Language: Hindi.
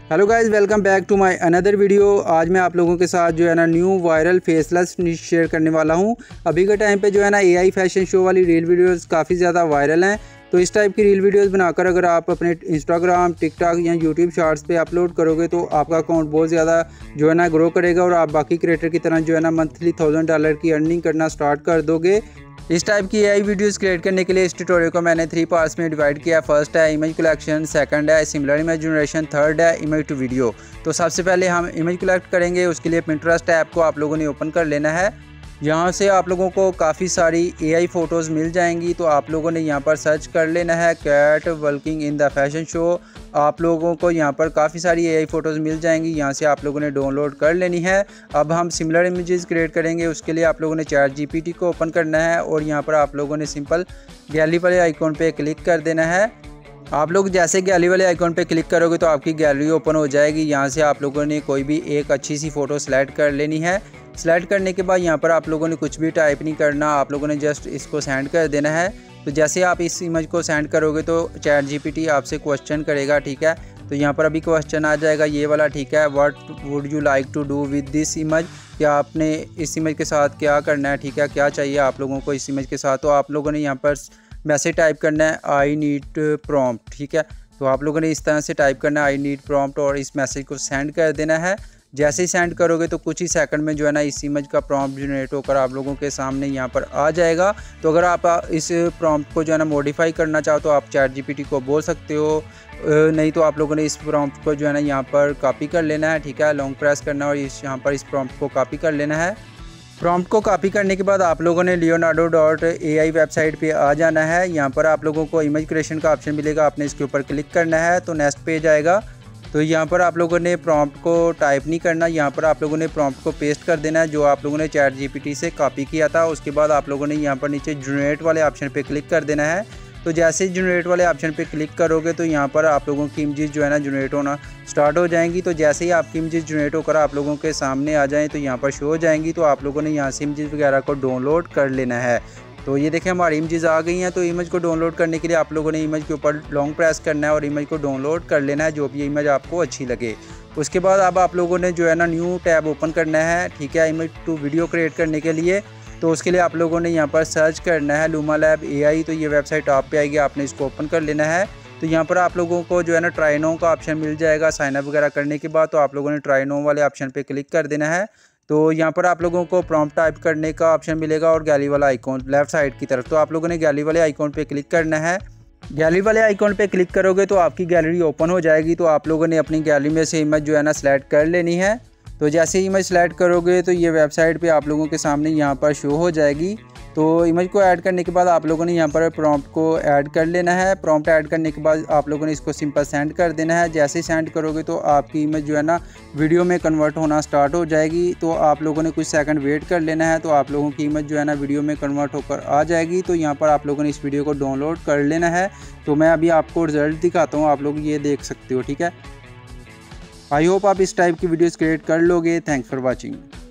Hello guys, welcome back to my another video. आज मैं आप लोगों के साथ जो है ना new viral faceless niche share करने वाला हूं। अभी के टाइम पे जो है ना एआई फैशन शो वाली रील वीडियोस काफ़ी ज़्यादा वायरल हैं। तो इस टाइप की रील वीडियोस बनाकर अगर आप अपने इंस्टाग्राम, टिकटॉक या यूट्यूब शॉर्ट्स पे अपलोड करोगे तो आपका अकाउंट बहुत ज़्यादा जो है ना ग्रो करेगा और आप बाकी क्रिएटर की तरह जो है ना मंथली $1000 की अर्निंग करना स्टार्ट कर दोगे। इस टाइप की एआई वीडियोस क्रिएट करने के लिए इस ट्यूटोरियल को मैंने 3 पार्ट्स में डिवाइड किया। फर्स्ट है इमेज कलेक्शन, सेकंड है सिमिलर इमेज जनरेशन, थर्ड है इमेज टू वीडियो। तो सबसे पहले हम इमेज कलेक्ट करेंगे। उसके लिए पिंटरेस्ट ऐप को आप लोगों ने ओपन कर लेना है। यहाँ से आप लोगों को काफ़ी सारी एआई फ़ोटोज़ मिल जाएंगी। तो आप लोगों ने यहाँ पर सर्च कर लेना है cat working in the fashion show. आप लोगों को यहाँ पर काफ़ी सारी एआई फ़ोटोज़ मिल जाएंगी। यहाँ से आप लोगों ने डाउनलोड कर लेनी है। अब हम सिमिलर इमेजेस क्रिएट करेंगे। उसके लिए आप लोगों ने चैट जीपीटी को ओपन करना है और यहाँ पर आप लोगों ने सिंपल गैलरी वाले आइकॉन पे क्लिक कर देना है। आप लोग जैसे गैलरी वाले आइकॉन पे क्लिक करोगे तो आपकी गैलरी ओपन हो जाएगी। यहाँ से आप लोगों ने कोई भी एक अच्छी सी फ़ोटो सेलेक्ट कर लेनी है। सेलेक्ट करने के बाद यहाँ पर आप लोगों ने कुछ भी टाइप नहीं करना, आप लोगों ने जस्ट इसको सेंड कर देना है। तो जैसे आप इस इमेज को सेंड करोगे तो चैट जीपीटी आपसे क्वेश्चन करेगा, ठीक है। तो यहाँ पर अभी क्वेश्चन आ जाएगा ये वाला, ठीक है। What would you like to do with this image, क्या आपने इस इमेज के साथ क्या करना है, ठीक है, क्या चाहिए आप लोगों को इस इमेज के साथ। तो आप लोगों ने यहाँ पर मैसेज टाइप करना है आई नीड प्रॉम्प्ट, ठीक है। तो आप लोगों ने इस तरह से टाइप करना है आई नीड प्रॉम्प्ट और इस मैसेज को सेंड कर देना है। जैसे ही सेंड करोगे तो कुछ ही सेकंड में जो है ना इस इमेज का प्रॉम्प्ट जनरेट होकर आप लोगों के सामने यहाँ पर आ जाएगा। तो अगर आप इस प्रॉम्प्ट को जो है ना मॉडिफाई करना चाहो तो आप चैट जीपीटी को बोल सकते हो, नहीं तो आप लोगों ने इस प्रॉम्प्ट को जो है ना यहाँ पर कॉपी कर लेना है, ठीक है। लॉन्ग प्रेस करना और यहाँ पर इस प्रॉम्प्ट को कॉपी कर लेना है। प्रॉम्प्ट को कॉपी करने के बाद आप लोगों ने leonardo.ai वेबसाइट पे आ जाना है। यहाँ पर आप लोगों को इमेज क्रिएशन का ऑप्शन मिलेगा, आपने इसके ऊपर क्लिक करना है तो नेक्स्ट पेज आएगा। तो यहाँ पर आप लोगों ने प्रॉम्प्ट को टाइप नहीं करना, यहाँ पर आप लोगों ने प्रॉम्प्ट को पेस्ट कर देना है जो आप लोगों ने चैट जीपीटी से कॉपी किया था। उसके बाद आप लोगों ने यहाँ पर नीचे जनरेट वाले ऑप्शन पे क्लिक कर देना है। तो जैसे ही जनरेट वाले ऑप्शन पे क्लिक करोगे तो यहाँ पर आप लोगों की इमेजेस जो है ना जनरेट होना स्टार्ट हो जाएंगी। तो जैसे ही आपकी इमेजेस जनरेट होकर आप लोगों के सामने आ जाएँ तो यहाँ पर शो हो जाएंगी। तो आप लोगों ने यहाँ से इमेजेस वगैरह को डाउनलोड कर लेना है। तो ये देखें हमारी इमेजेस आ गई हैं। तो इमेज को डाउनलोड करने के लिए आप लोगों ने इमेज के ऊपर लॉन्ग प्रेस करना है और इमेज को डाउनलोड कर लेना है जो भी इमेज आपको अच्छी लगे। उसके बाद अब आप लोगों ने जो है ना न्यू टैब ओपन करना है, ठीक है, इमेज टू वीडियो क्रिएट करने के लिए। तो उसके लिए आप लोगों ने यहाँ पर सर्च करना है लूमा लैब एआई। तो ये वेबसाइट आप पे आएगी, आपने इसको ओपन कर लेना है। तो यहाँ पर आप लोगों को जो है ना ट्राई नाउ का ऑप्शन मिल जाएगा साइन अप वगैरह करने के बाद। तो आप लोगों ने ट्राई नाउ वाले ऑप्शन पे क्लिक कर देना है। तो यहाँ पर आप लोगों को प्रॉम्प्ट टाइप करने का ऑप्शन मिलेगा और गैलरी वाला आइकॉन लेफ्ट साइड की तरफ। तो आप लोगों ने गैलरी वाले आइकॉन पे क्लिक करना है। गैलरी वाले आइकॉन पे क्लिक करोगे तो आपकी गैलरी ओपन हो जाएगी। तो आप लोगों ने अपनी गैलरी में से इमेज जो है ना सेलेक्ट कर लेनी है। तो जैसे ही इमेज सेलेक्ट करोगे तो ये वेबसाइट पे आप लोगों के सामने यहाँ पर शो हो जाएगी। तो इमेज को ऐड करने के बाद आप लोगों ने यहाँ पर प्रॉम्प्ट को ऐड कर लेना है। प्रॉम्प्ट ऐड करने के बाद आप लोगों ने इसको सिंपल सेंड कर देना है। जैसे ही सेंड करोगे तो आपकी इमेज जो है ना वीडियो में कन्वर्ट होना स्टार्ट हो जाएगी। तो आप लोगों ने कुछ सेकंड वेट कर लेना है। तो आप लोगों की इमेज जो है ना वीडियो में कन्वर्ट होकर आ जाएगी। तो यहाँ पर आप लोगों ने इस वीडियो को डाउनलोड कर लेना है। तो मैं अभी आपको रिजल्ट दिखाता हूँ, आप लोग ये देख सकते हो, ठीक है। आई होप आप इस टाइप की वीडियोज़ क्रिएट कर लोगे। Thanks for watching.